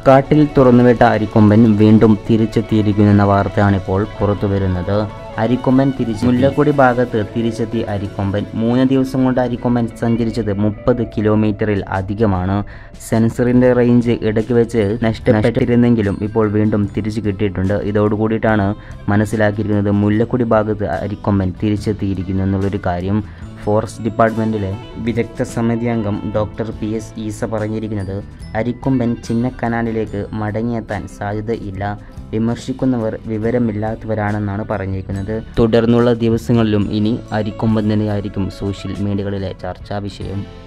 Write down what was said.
കാട്ടിൽ തുറന്നുവിട്ട അരിക്കൊമ്പൻ വീണ്ടും തിരിച്ചെത്തിയിരിക്കുന്നെന്ന വാർത്തയാണിപ്പോൾ പുറത്തുവരുന്നത്. അരിക്കൊമ്പൻ മുല്ലക്കൊടി ഭാഗത്ത് തിരിച്ചെത്തി അരിക്കൊമ്പൻ. 3 ദിവസം കൊണ്ട് അരിക്കൊമ്പൻ സഞ്ചരിച്ചത് 30 കിലോമീറ്ററിൽ അധികമാണ്. സെൻസറിൻ്റെ റേഞ്ച് ഇടയ്ക്ക് വെച്ച് നഷ്ടപ്പെട്ടിരുന്നെങ്കിലും ഇപ്പോൾ വീണ്ടും തിരിച്ചു കിട്ടിയിട്ടുണ്ട്. ഇതോടുകൂടിയിട്ടാണ് മനസ്സിലാക്കിയിരിക്കുന്നത് മുല്ലക്കൊടി ഭാഗത്ത് അരിക്കൊമ്പൻ തിരിച്ചെത്തിയിരിക്കുന്നു എന്നുള്ളൊരു കാര്യം. ഫോറസ്റ്റ് ഡിപ്പാർട്ട്മെൻറ്റിലെ വിദഗ്ധ സമിതി അംഗം ഡോക്ടർ PS ഈസ പറഞ്ഞിരിക്കുന്നത് അരിക്കൊമ്പൻ ചിന്നക്കനാലിലേക്ക് മടങ്ങിയെത്താൻ സാധ്യതയില്ല. വിമർശിക്കുന്നവർ വിവരമില്ലാത്തവരാണെന്നാണ് പറഞ്ഞിരിക്കുന്നത്. തുടർന്നുള്ള ദിവസങ്ങളിലും ഇനി അരിക്കൊമ്പൻ തന്നെയായിരിക്കും സോഷ്യൽ മീഡിയകളിലെ ചർച്ചാ വിഷയം.